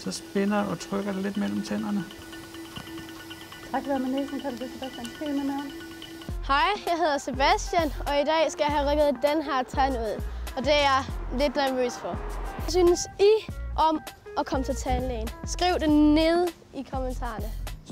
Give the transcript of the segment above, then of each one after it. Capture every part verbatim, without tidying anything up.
Så spænder og trykker det lidt mellem tænderne. Træk vejret med næsen, kan du det, Sebastian? Helt med maven. Hej, jeg hedder Sebastian, og i dag skal jeg have rykket den her tand ud. Og det er jeg lidt nervøs for. Hvad synes I om at komme til tandlægen? Skriv det nede i kommentarerne.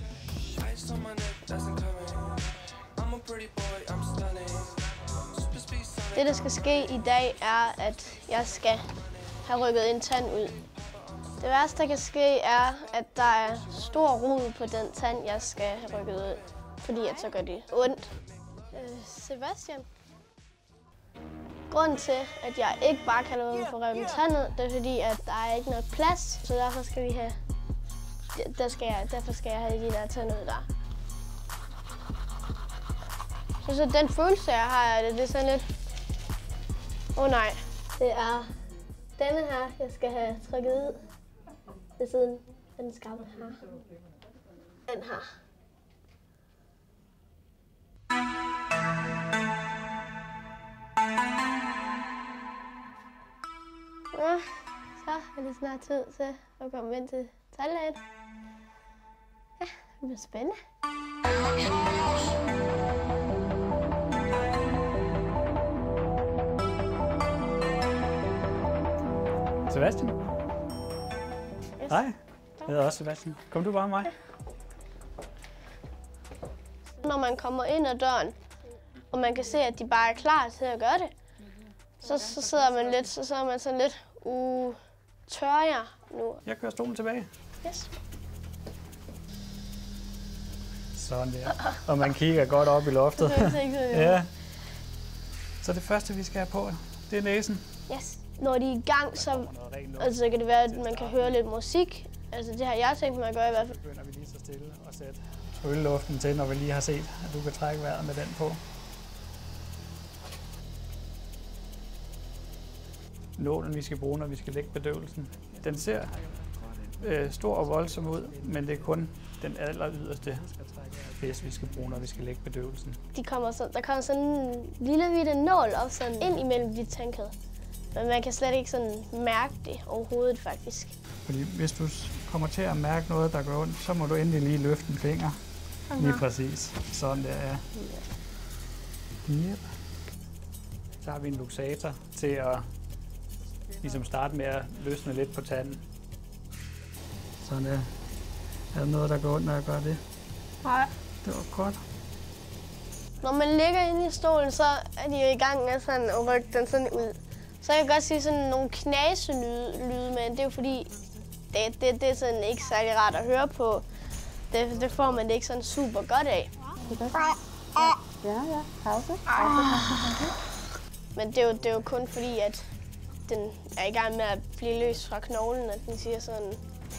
Det, der skal ske i dag, er, at jeg skal have rykket en tand ud. Det værste, der kan ske, er, at der er stor rod på den tand, jeg skal have rykket ud. Fordi at så gør det ondt. Øh, Sebastian. Grunden til, at jeg ikke bare kan lade mig få revet min tand ud, det er fordi, at der er ikke nok plads. Så derfor skal vi have, der skal jeg, derfor skal jeg have de der tænder ud der. Så, så den følelse, jeg har, det, det er sådan lidt... Åh oh, nej. Det er denne her, jeg skal have trykket ud ved siden af den skarpe her. Den her. Ja, så er det snart tid til at komme ind til tandlægen. Ja, det bliver spændende. Sebastian? Yes. Hej, jeg hedder også Sebastian. Kom du bare med mig? Når man kommer ind ad døren, og man kan se, at de bare er klar til at gøre det, så, så sidder man lidt, så sidder man sådan lidt, uh, tør jeg nu? Jeg kører stolen tilbage. Yes. Sådan der. Og man kigger godt op i loftet. Ja. Så det første, vi skal have på, det er næsen. Yes. Når de er i gang, så altså, kan det være, at man kan høre lidt musik. Altså det har jeg tænkt mig at gøre i hvert fald. Så begynder vi lige så stille og sætte trylleluften til, når vi lige har set, at du kan trække vejret med den på. Nålen, vi skal bruge, når vi skal lægge bedøvelsen. Den ser øh, stor og voldsom ud, men det er kun den aller yderste spids, vi skal bruge, når vi skal lægge bedøvelsen. De kommer så, der kommer sådan en lille bitte nål op sådan ind imellem de tandkæder. Men man kan slet ikke sådan mærke det overhovedet, faktisk. Fordi hvis du kommer til at mærke noget, der går ondt, så må du endelig lige løfte en finger. Aha. Lige præcis. Sådan der er. Yep. Så har vi en luxator til at ligesom starte med at løsne lidt på tanden. Sådan der. Er der noget, der går ondt, når jeg gør det? Nej. Det var godt. Når man ligger inde i stolen, så er de jo i gang med sådan at rykke den sådan ud. Så jeg kan godt sige sådan nogle knaselyde, men det er jo fordi, det, det, det er sådan ikke særlig rart at høre på. Det, det får man det ikke sådan super godt af. Ja, ja. Pause. Men det er, jo, det er jo kun fordi, at den er i gang med at blive løs fra knoglen, at den siger sådan...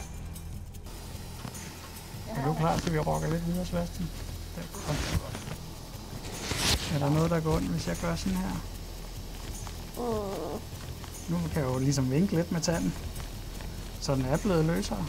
Er du klar til, at vi rokker lidt videre, Sebastian? Er der noget, der går ondt, hvis jeg gør sådan her? Mm. Nu kan jeg jo ligesom vinke lidt med tanden, så den er blevet løsere.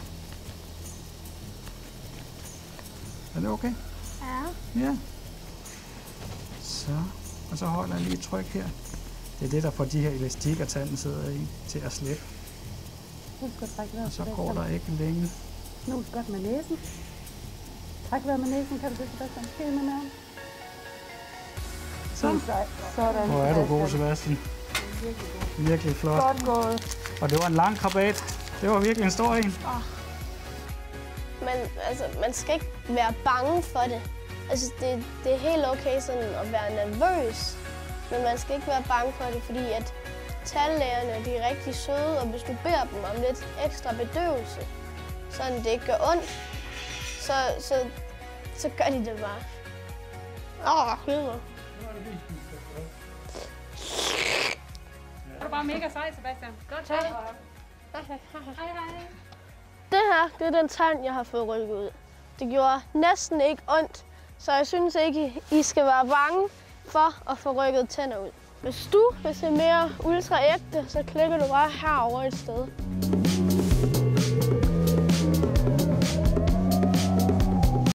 Er det okay? Ja. Ja. Så, og så holder jeg lige et tryk her. Det er det, der får de her elastikker, tanden sidder i, til at slippe. Og så går der ikke længe. Snus godt med næsen. Træk vejret med næsen, kan du det, Sebastian? Helt med maven. Så. Sådan. Hvor er du god, Sebastian. Virkelig god. Virkelig flot. Godt gået. Og det var en lang krabat. Det var virkelig en stor en. Oh. Men altså, man skal ikke være bange for det. Altså, det, det er helt okay sådan at være nervøs. Men man skal ikke være bange for det, fordi at tandlægerne, de er rigtig søde, og hvis du beder dem om lidt ekstra bedøvelse, sådan det ikke gør ondt, så, så, så gør de det bare. Åh, oh, helvede. Er du bare mega sej, Sebastian. Godt tøj. Hej, hej. Hej, hej. Det her, det er den tand, jeg har fået rykket ud. Det gjorde næsten ikke ondt, så jeg synes ikke, I skal være bange for at få rykket tænder ud. Hvis du vil se mere ultra ægte, så klikker du bare herover et sted.